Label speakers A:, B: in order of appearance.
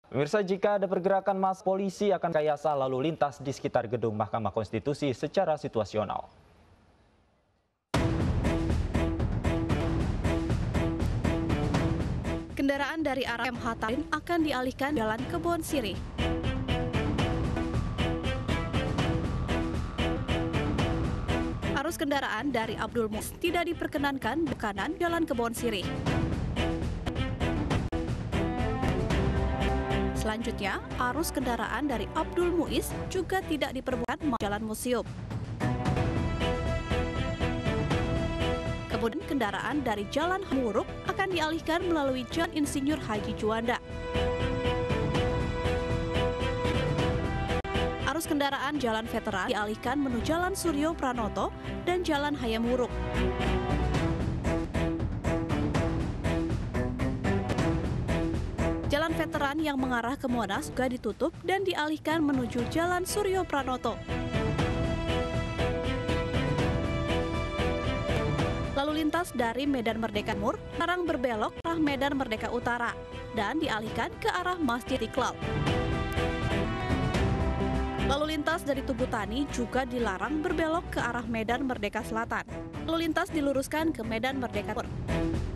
A: Pemirsa, jika ada pergerakan massa, polisi akan rekayasa lalu lintas di sekitar gedung Mahkamah Konstitusi secara situasional.
B: Kendaraan dari arah MH Tamrin akan dialihkan Jalan Kebon Sirih. Arus kendaraan dari Abdul Muiz tidak diperkenankan di kanan Jalan Kebon Sirih. Selanjutnya, arus kendaraan dari Abdul Muiz juga tidak diperbolehkan Jalan Museum. Kemudian kendaraan dari Jalan Hamuruk akan dialihkan melalui Jalan Insinyur Haji Juanda. Arus kendaraan Jalan Veteran dialihkan menuju Jalan Suryo Pranoto dan Jalan Hayam Wuruk. Jalan Veteran yang mengarah ke Monas juga ditutup dan dialihkan menuju Jalan Suryo Pranoto. Lalu lintas dari Medan Merdeka Timur sekarang berbelok ke arah Medan Merdeka Utara dan dialihkan ke arah Masjid Istiqlal. Lalu lintas dari Tugu Tani juga dilarang berbelok ke arah Medan Merdeka Selatan. Lalu lintas diluruskan ke Medan Merdeka Timur.